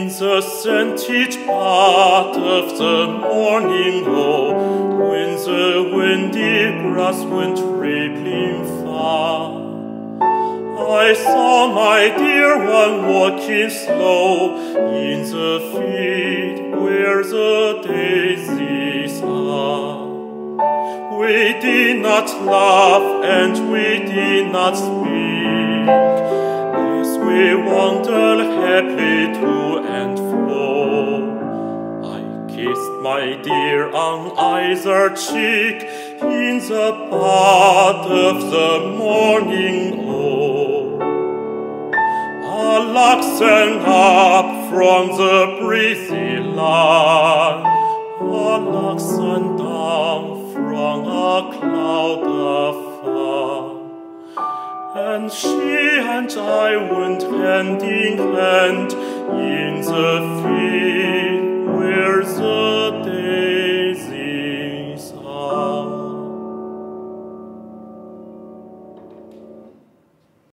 In the scented part of the morning, oh, when the windy grass went rippling far, I saw my dear one walking slow in the field where the daisies are. We did not laugh and we did not speak as we wandered happily to and fro. I kissed my dear on either cheek in the part of the morning, oh. A lark sang up from the breezy land, a lark sang down from a cloud afar, and she and I went hand in hand in the field